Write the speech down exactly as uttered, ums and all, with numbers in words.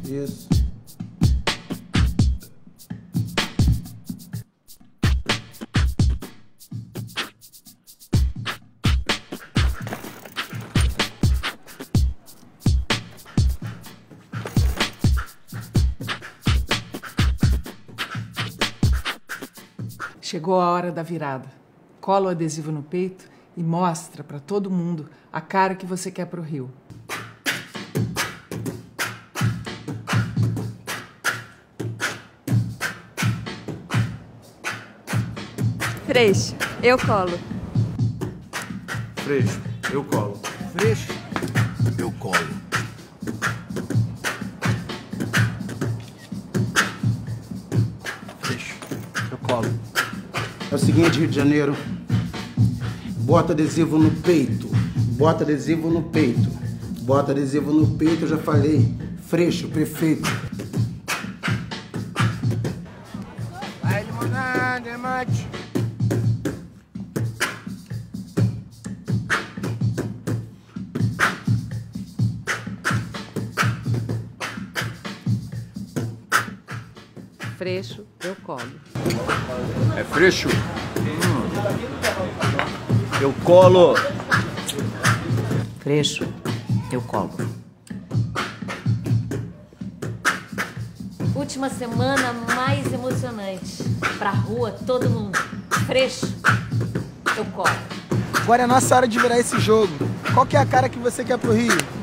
Isso. Chegou a hora da virada. Cola o adesivo no peito e mostra para todo mundo a cara que você quer pro Rio. Freixo, eu colo. Freixo, eu colo. Freixo, eu colo. Freixo, eu colo. É o seguinte, Rio de Janeiro. Bota adesivo no peito. Bota adesivo no peito. Bota adesivo no peito, eu já falei. Freixo, prefeito. Vai, limonada, mate. Freixo, eu colo. É Freixo? Hum. Eu colo. Freixo, eu colo. Última semana mais emocionante. Pra rua, todo mundo. Freixo, eu colo. Agora é a nossa hora de virar esse jogo. Qual que é a cara que você quer pro Rio?